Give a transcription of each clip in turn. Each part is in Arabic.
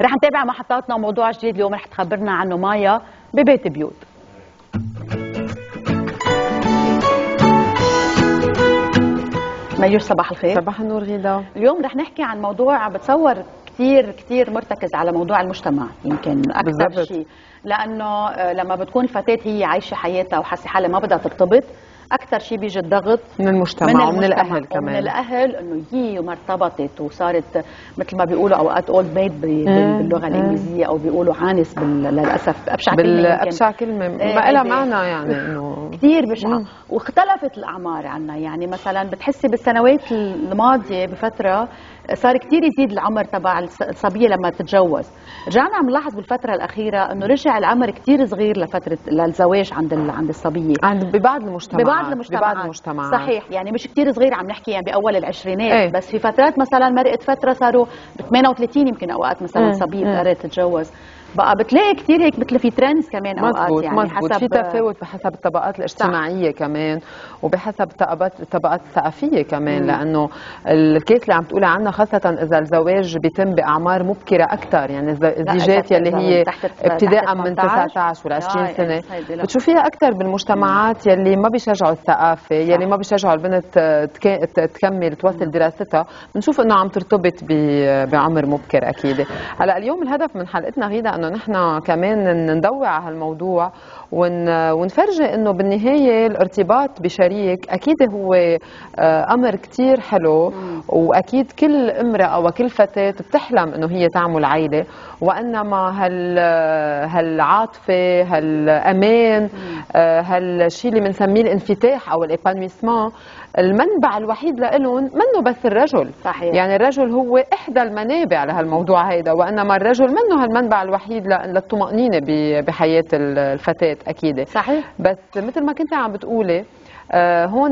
رح نتابع محطاتنا وموضوع جديد اليوم رح تخبرنا عنه مايا ببيت بيوت. ميوش صباح الخير. صباح النور غيدا. اليوم رح نحكي عن موضوع بتصور كثير مرتكز على موضوع المجتمع، يمكن اكثر شيء، لانه لما بتكون الفتاة هي عايشه حياتها وحاسه حالها ما بدها ترتبط، اكثر شيء بيجي الضغط من المجتمع ومن الاهل كمان، من الاهل انه هي ما ارتبطت وصارت مثل ما بيقولوا اوقات اولد ميد باللغه الانجليزيه، او بيقولوا عانس للاسف ابشع كلمه ما لها معنى، يعني انه كثير بشعه. واختلفت الاعمار عنا، يعني مثلا بتحسي بالسنوات الماضيه بفتره صار كثير يزيد العمر تبع الصبيه لما تتجوز. رجعنا عم نلاحظ بالفتره الاخيره انه رجع العمر كثير صغير لفتره للزواج عند الصبيه، ببعض المجتمعات صحيح، يعني مش كثير صغير، عم نحكي يعني باول العشرينات. بس في فترات مثلا مرقت فتره صاروا ب 38 يمكن اوقات مثلا صبيه قررت تتجوز. بقى بتلاقي كثير هيك مثل في ترندز كمان اوقات، يعني مزبوط. حسب في تفاوت بحسب الطبقات الاجتماعيه كمان، وبحسب الطبقات الثقافيه كمان. لانه الكيس اللي عم تقولي عنها خاصه اذا الزواج بيتم باعمار مبكره اكثر، يعني الزيجات يلي هي ابتداء من 19 و 20 سنه بتشوفيها اكثر بالمجتمعات يلي ما بيشجعوا الثقافه، يلي ما بيشجعوا البنت تكمل توصل دراستها، بنشوف انه عم ترتبط بعمر مبكر اكيد. هلا اليوم الهدف من حلقتنا غيدا انه نحن كمان ندوع على هالموضوع ونفرجي انه بالنهايه الارتباط بشريك اكيد هو امر كثير حلو، واكيد كل امراه وكل فتاه بتحلم انه هي تعمل عائله، وانما هالعاطفه هالامان هالشيء اللي بنسميه الانفتاح او الابانويسمون، المنبع الوحيد لهم منه بس الرجل. صحيح. يعني الرجل هو احدى المنابع لهالموضوع هيدا، وانما الرجل منه هالمنبع الوحيد للطمأنينة بحياة الفتاة اكيد. صحيح. بس مثل ما كنت عم بتقولي هون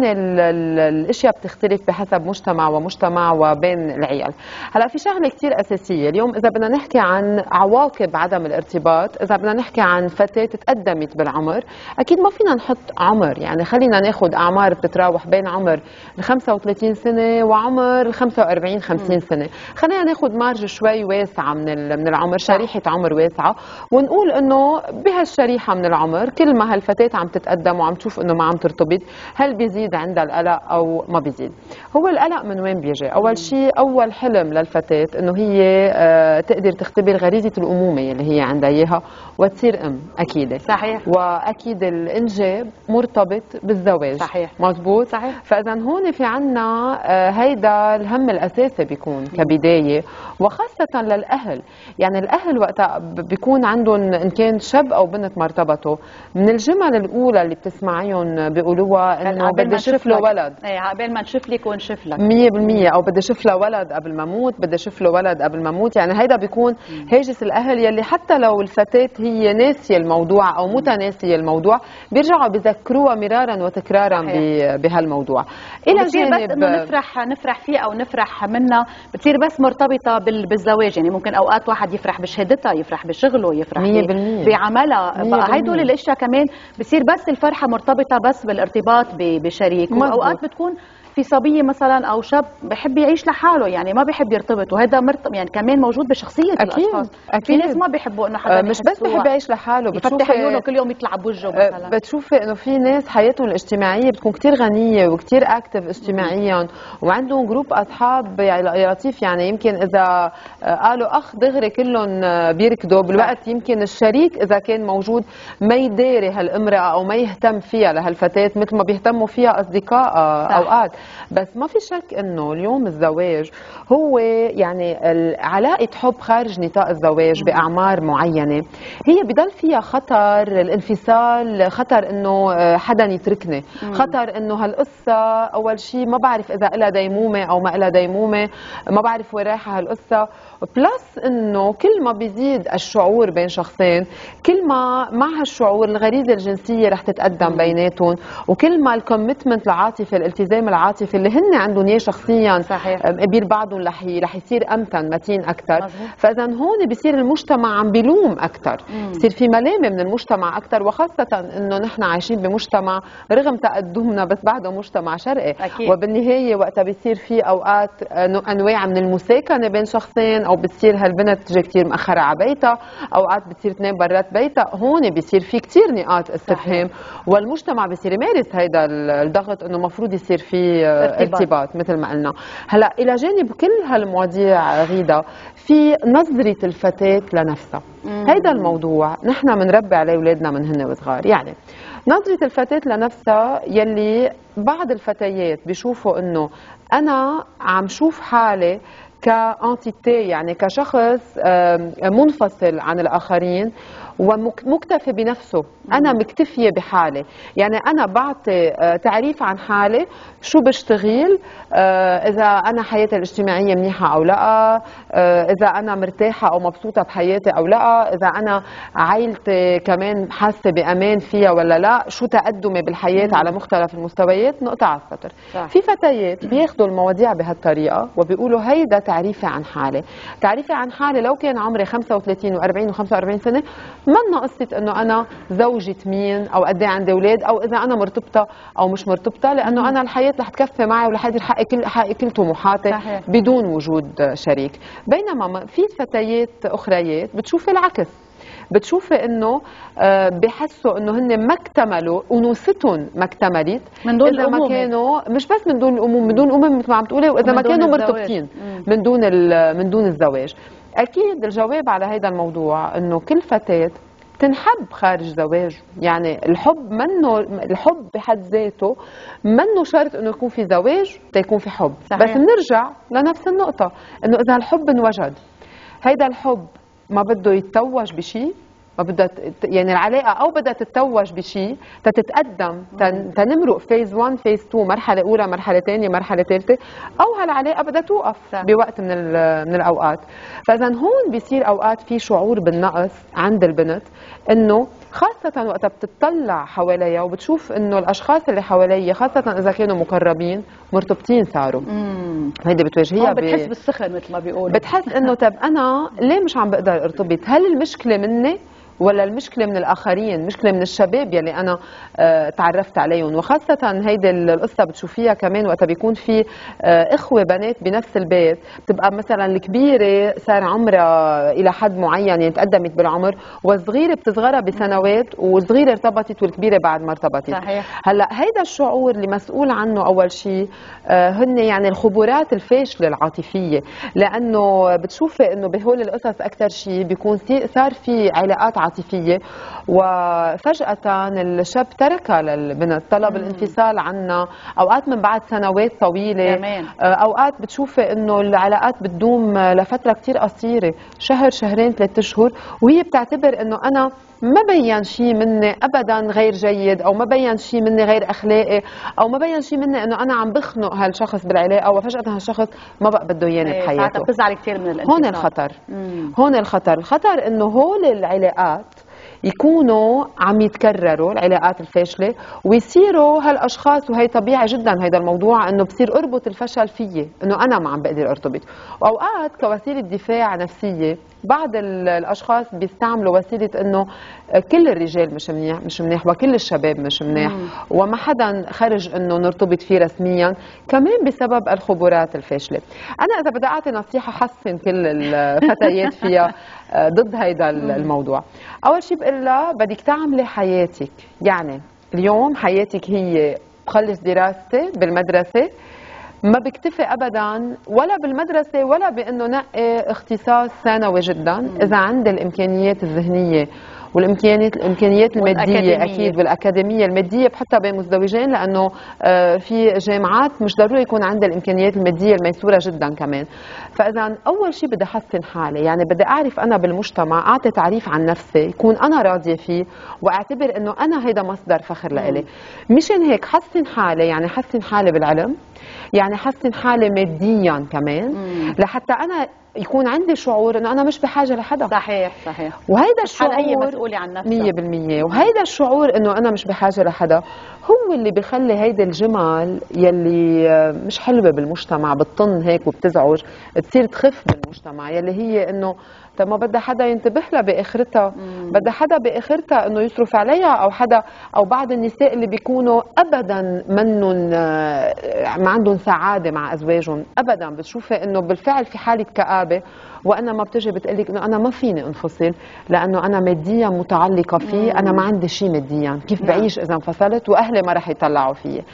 الاشياء بتختلف بحسب مجتمع وبين العيال. هلا في شغله كثير اساسيه اليوم اذا بدنا نحكي عن عواقب عدم الارتباط، اذا بدنا نحكي عن فتاه تقدمت بالعمر، اكيد ما فينا نحط عمر، يعني خلينا ناخذ اعمار بتتراوح بين عمر ال 35 سنه وعمر ال 45 50 سنه، خلينا ناخذ مارج شوي واسعه من العمر، شريحه عمر واسعه، ونقول انه بهالشريحه من العمر كل ما هالفتاه عم تتقدم وعم تشوف انه ما عم ترتبط، هل بيزيد عندها القلق او ما بيزيد؟ هو القلق من وين بيجي؟ اول شيء اول حلم للفتاه انه هي تقدر تختبر غريزه الامومه اللي هي عندها اياها وتصير ام اكيد. صحيح. واكيد الانجاب مرتبط بالزواج. صحيح. مزبوط. صحيح. فاذا هون في عنا هيدا الهم الاساسي بيكون كبدايه، وخاصه للاهل. يعني الاهل وقتها بيكون عندهم ان كان شاب او بنت ما ارتبطوا، من الجمل الاولى اللي بتسمعيهم بيقولوها انه بدي اشوف له ولد. ايه عقبال ما نشوف لك ونشوف لك 100%، او بدي اشوف له ولد قبل ما اموت، بدي اشوف له ولد قبل ما اموت. يعني هيدا بيكون هاجس الاهل يلي حتى لو الفتاه هي ناسيه الموضوع او متناسيه الموضوع بيرجعوا بذكروها مرارا وتكرارا بهالموضوع. الى جانب بس انه نفرح فيه او نفرح منها، بتصير بس مرتبطه بالزواج. يعني ممكن اوقات واحد يفرح بشهادتها، يفرح بشغله، يفرح بعملها، هدول الاشياء كمان بصير بس الفرحه مرتبطه بس بالارتباط بشريك. واوقات بتكون في صبيه مثلا او شاب بحب يعيش لحاله، يعني ما بحب يرتبط، وهذا يعني كمان موجود بشخصيه الاشخاص. في ناس ما بيحبوا انه حدا مش بس بحب يعيش لحاله، بتفتح عيونه كل يوم يطلع بوجهه مثلا. بتشوفي انه في ناس حياتهم الاجتماعيه بتكون كثير غنيه وكثير اكتف اجتماعيا، وعندهم جروب اصحاب يا لطيف. يعني يمكن اذا قالوا اخ دغري كلهم بيركضوا بالوقت، يمكن الشريك اذا كان موجود ما يداري هالامراه او ما يهتم فيها لهالفتاه مثل ما بيهتموا فيها اصدقاء اوقات. بس ما في شك انه اليوم الزواج هو يعني علاقه حب خارج نطاق الزواج باعمار معينه، هي بضل فيها خطر الانفصال، خطر انه حدا يتركني، خطر انه هالقصه اول شيء ما بعرف اذا لها ديمومه او ما لها ديمومه، ما بعرف وين رايحه هالقصه. بلس انه كل ما بيزيد الشعور بين شخصين، كل ما مع هالشعور الغريزه الجنسيه رح تتقدم بيناتهم، وكل ما الكوميتمنت العاطفي الالتزام العاطفي العاطفي اللي هن عندهم اياه شخصيا صحيح. قبيل بعضهم رح يصير امتن متين اكثر. فاذا هون بصير المجتمع عم بيلوم اكثر، بصير في ملامه من المجتمع اكثر، وخاصه انه نحن عايشين بمجتمع رغم تقدمنا بس بعده مجتمع شرقي أكيد. وبالنهايه وقتها بيصير في اوقات انواع من المساكنه بين شخصين، او بتصير هالبنت تجي كثير مأخره على بيتها، اوقات بتصير تنام برات بيتها، هون بيصير في كثير نقاط استفهام، والمجتمع بيصير يمارس هيدا الضغط انه المفروض يصير في ارتباط مثل ما قلنا. هلا الى جانب كل هالمواضيع غيدا في نظره الفتاه لنفسها. هيدا الموضوع نحن بنربي عليه اولادنا من هن وصغار. يعني نظره الفتاه لنفسها يلي بعض الفتيات بيشوفوا انه انا عم شوف حالي كأنتيتي، يعني كشخص منفصل عن الآخرين ومكتفي بنفسه. أنا مكتفية بحالي، يعني أنا بعطي تعريف عن حالي، شو بشتغل، إذا أنا حياتي الاجتماعية منيحة أو لا، إذا أنا مرتاحة أو مبسوطة بحياتي أو لا، إذا أنا عائلتي كمان حاسة بأمان فيها ولا لا، شو تقدمي بالحياة على مختلف المستويات، نقطة على السطر. في فتيات بياخدوا المواضيع بهالطريقة وبيقولوا هيدا تعريفي عن حالي. تعريفي عن حالي لو كان عمري 35 و40 و45 سنة منا قصة انه انا زوجة مين او قد ايه عندي اولاد او اذا انا مرتبطة او مش مرتبطة، لانه انا الحياة رح تكفي معي ورح اقدر حقق كل طموحاتي بدون وجود شريك. بينما في فتيات اخريات بتشوف العكس، بتشوفي انه بحسوا انه هن ما اكتملوا، انوثتهم ما اكتملت من دون اذا ما كانوا، مش بس من دون الامومه، من دون الامومه مثل ما عم تقولي، واذا ما كانوا مرتبطين من دون الزواج. اكيد الجواب على هذا الموضوع انه كل فتاه تنحب خارج زواج. يعني الحب بحد ذاته منه شرط انه يكون في زواج تيكون في حب. صحيح. بس بنرجع لنفس النقطه، انه اذا الحب انوجد، هيدا الحب ما بده يتوج بشيء، ما بدها يعني العلاقه او بدها تتوج بشيء تتقدم، تنمرق فيز 1 فيز 2، مرحله اولى مرحله ثانيه مرحله ثالثه، او هالعلاقه بدها توقف بوقت من الاوقات. فاذا هون بيصير اوقات في شعور بالنقص عند البنت، انه خاصة وقتها بتطلع حواليها وبتشوف انه الاشخاص اللي حواليها خاصة اذا كانوا مقربين مرتبطين صاروا. هيدي بتواجهيها بتحس بالسخن مثل ما بيقولوا، بتحس انه طب انا ليه مش عم بقدر ارتبط؟ هل المشكلة مني ولا المشكلة من الآخرين؟ مشكلة من الشباب يلي أنا تعرفت عليهم. وخاصة هيدي القصة بتشوفيها كمان وقتها بيكون في إخوة بنات بنفس البيت، بتبقى مثلا الكبيرة صار عمرها إلى حد معين، يعني تقدمت بالعمر، والصغيرة بتصغرها بسنوات، والصغيرة ارتبطت والكبيرة بعد ما ارتبطت. صحيح. هلا هيدا الشعور اللي مسؤول عنه أول شيء هن يعني الخبرات الفاشلة العاطفية، لأنه بتشوفي إنه بهول القصص أكثر شيء بيكون صار في علاقات عاطفية وفجأة الشاب تركها للبنت، طلب الانفصال عنها، أوقات من بعد سنوات طويلة كمان. أوقات بتشوفي إنه العلاقات بتدوم لفترة كتير قصيرة، شهر شهرين 3 أشهر، وهي بتعتبر إنه أنا ما بين شيء مني ابدا غير جيد، او ما بين شيء مني غير اخلاقي، او ما بين شيء مني انه انا عم بخنق هالشخص بالعلاقه، وفجاه هالشخص ما بقى بده اياني بحياته. ساعتها بتزعل كثير من الانفصال. هون الخطر. هون الخطر انه هول العلاقات يكونوا عم يتكرروا، العلاقات الفاشله، ويصيروا هالاشخاص، وهي طبيعي جدا هيدا الموضوع، انه بصير اربط الفشل فيي انه انا ما عم بقدر ارتبط. واوقات كوسيله دفاع نفسيه بعض الاشخاص بيستعملوا وسيله انه كل الرجال مش منيح وكل الشباب مش منيح وما حدا خرج انه نرتبط فيه رسميا، كمان بسبب الخبرات الفاشله. انا اذا بدي اعطي نصيحه حسن كل الفتيات فيها ضد هيدا الموضوع، اول شيء بقول لها بدك تعملي حياتك. يعني اليوم حياتك هي بخلص دراستي بالمدرسه، ما بكتفي ابدا ولا بالمدرسه ولا بانه نقي اختصاص ثانوي جدا، اذا عندي الامكانيات الذهنيه والامكانيات الماديه اكيد، والاكاديميه الماديه بحطها بين مزدوجين، لانه في جامعات مش ضروري يكون عندها الامكانيات الماديه الميسوره جدا كمان. فاذا اول شيء بدي احسن حالي، يعني بدي اعرف انا بالمجتمع، اعطي تعريف عن نفسي يكون انا راضيه فيه، واعتبر انه انا هيدا مصدر فخر لإلي. مشان هيك حسن حالي، يعني حسن حالي بالعلم، يعني حسن حالي ماديا كمان، لحتى انا يكون عندي شعور انه انا مش بحاجه لحدا. صحيح صحيح. وهيدا الشعور هي مسؤولة عن نفسها 100%. وهيدا الشعور انه انا مش بحاجه لحدا هو اللي بيخلي هيدي الجمل يلي مش حلوه بالمجتمع، بتطن هيك وبتزعج، تصير تخف بالمجتمع، يلي هي انه طب ما بدها حدا ينتبه لها باخرتها، بدها حدا باخرتها انه يصرف عليها، او حدا او بعض النساء اللي بيكونوا ابدا منن ما عندهم سعاده مع ازواجهم ابدا، بتشوفي انه بالفعل في حاله كآبه، وانا ما بتجي بتقلك انه انا ما فيني انفصل لانه انا ماديا متعلقه فيه، انا ما عندي شيء ماديا، كيف بعيش اذا انفصلت واهلي ما رح يطلعوا فيي.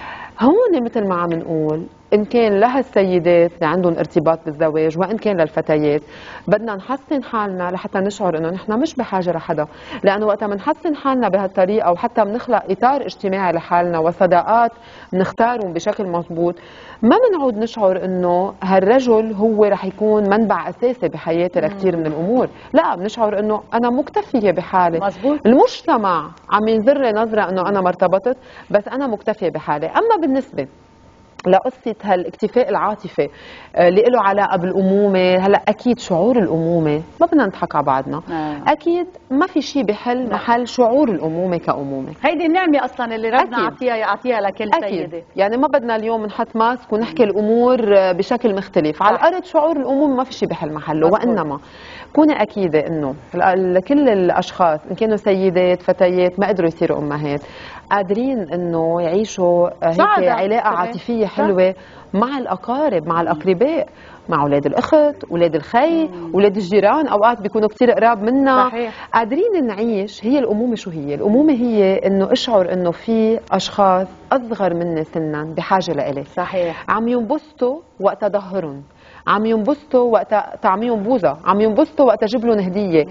هون مثل ما عم نقول إن كان لها السيدات اللي عندهم ارتباط بالزواج وإن كان للفتيات بدنا نحسن حالنا لحتى نشعر إنه نحن مش بحاجة لحدا، لأنه وقتها بنحسن حالنا بهالطريقة وحتى بنخلق إطار اجتماعي لحالنا وصداقات بنختارهم بشكل مضبوط، ما بنعود نشعر إنه هالرجل هو رح يكون منبع أساسي بحياتي لكثير من الأمور، لا بنشعر إنه أنا مكتفية بحالي. مزبوط. المجتمع عم ينظر لي نظرة إنه أنا ما ارتبطت بس أنا مكتفية بحالي. أما بالنسبة لقصة هالاكتفاء العاطفي اللي له علاقة بالأمومة، هلا أكيد شعور الأمومة ما بدنا نضحك على بعضنا، أكيد ما في شيء بحل محل شعور الأمومة كأمومة. هيدي النعمة أصلا اللي ربنا يعطيها لكل سيدة. يعني ما بدنا اليوم نحط ماسك ونحكي الأمور بشكل مختلف، على الأرض شعور الأمومة ما في شيء بحل محله، وإنما كوني أكيدة إنه كل الأشخاص إن كانوا سيدات فتيات ما قدروا يصيروا أمهات قادرين إنه يعيشوا هيك علاقة عاطفية حلوة مع الأقارب، مع الأقرباء، مع أولاد الأخت، أولاد الخي، أولاد الجيران، أوقات بيكونوا كتير قراب منا. صحيح. قادرين نعيش. هي الأمومة شو هي؟ الأمومة هي إنه أشعر إنه في أشخاص أصغر مني سنا بحاجة لإلي. صحيح. عم ينبسطوا وقت ظهرهم، عم ينبسطوا وقت طعميهم بوزة، عم ينبسطوا وقت اجيب لهم هديه،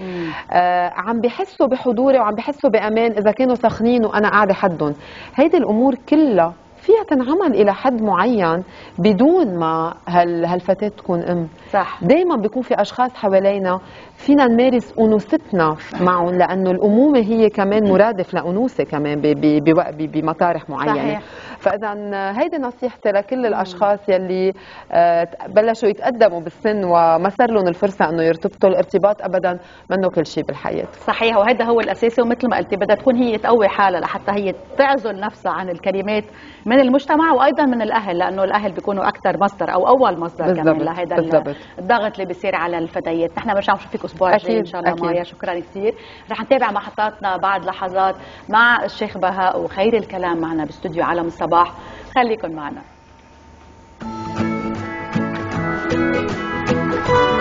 عم بحسوا بحضوري وعم بحسوا بامان اذا كانوا سخنين وانا قاعده حدهم. هيدي الامور كلها فيها تنعمل الى حد معين بدون ما هالفتاه تكون ام. صح. دائما بيكون في اشخاص حوالينا فينا نمارس انوثتنا معهم، لانه الامومه هي كمان مرادف لانوثه كمان بمطارح معينه. صحيح. فاذا هيدي نصيحتي لكل الاشخاص يلي بلشوا يتقدموا بالسن وما صار لهم الفرصه انه يرتبطوا. الارتباط ابدا منه كل شيء بالحياه. صحيح. وهذا هو الاساسي، ومثل ما قلتي بدها تكون هي تقوي حالها لحتى هي تعزل نفسها عن الكلمات من المجتمع وايضا من الاهل، لانه الاهل بيكونوا اكثر مصدر او اول مصدر كمان لهذا الضغط اللي بيصير على الفتيات. نحن بنرجع نشوف فيك اسبوع الجاي ان شاء الله. مايا شكرا كثير. رح نتابع محطاتنا بعد لحظات مع الشيخ بهاء وخير الكلام معنا باستوديو عالم الصباح. خليكن معنا.